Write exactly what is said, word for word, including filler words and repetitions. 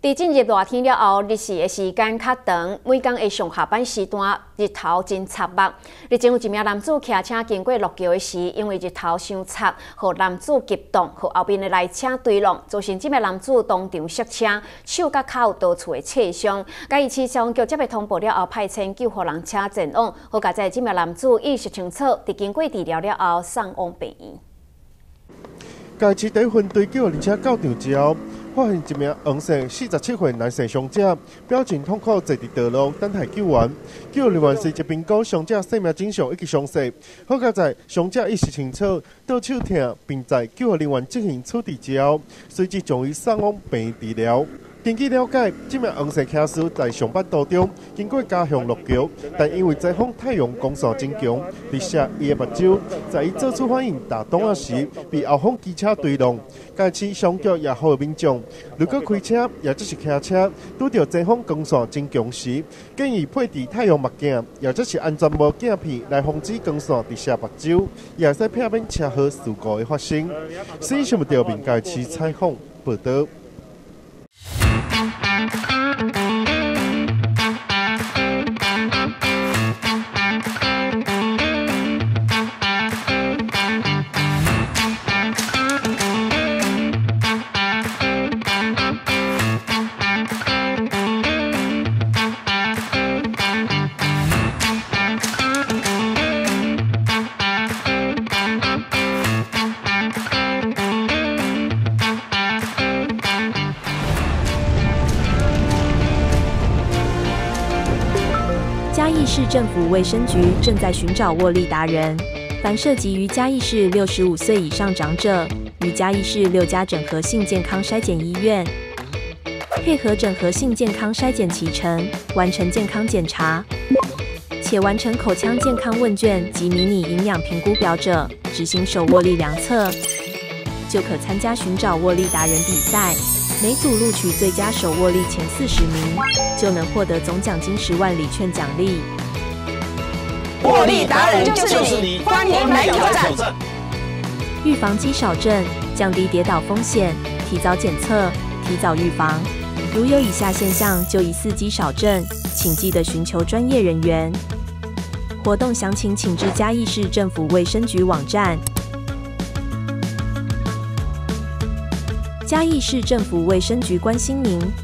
伫进入热天了后，日视的时间较长，每天的上下班时段日头真插目。日前有一名男子骑车经过路桥的时，因为日头伤插，互男子急动，互后面的来车追撞，造成这名男子当场摔车，手甲脚有多处的刺伤。嘉义市消防局接到通报了后，派遣救护人车前往，好加在这名男子意识清楚，伫经过治疗了后送往病院。 嘉义市第一分队救护车到场之后，发现一名黄姓四十七岁男性伤者，表情痛苦坐伫道路等待救援。救护人员随即评估伤者生命迹象以及伤势，好加在伤者意识清楚、倒手疼，并在救护人员进行处置之后，随即将伊送往病院治疗。根据了解，这名黄姓骑士在上班途中经过家乡路桥，但因为前方太阳光线真强，直射伊的目睭，在伊做出反应打档啊时，被后方机车追撞。嘉义市消防局也呼吁民众，如果开车也就是骑车，拄到前方光线真强时，建议佩戴太阳目镜，也就是安全帽镜片来防止光线直射目睭，也使避免车祸事故的发生。新新闻调频嘉义市采访报道。 嘉义市政府卫生局正在寻找握力达人，凡涉及于嘉义市六十五岁以上长者，与嘉义市六家整合性健康筛检医院配合整合性健康筛检期程，完成健康检查，且完成口腔健康问卷及迷你营养评估表者，执行手握力量测，就可参加寻找握力达人比赛。每组录取最佳手握力前四十名，就能获得总奖金十万礼券奖励。 握力达人就是你，欢迎来挑战！ 预防肌少症，降低跌倒风险，提早检测，提早预防。如有以下现象，就疑似肌少症，请记得寻求专业人员。活动详情请至嘉义市政府卫生局网站。嘉义市政府卫生局关心您。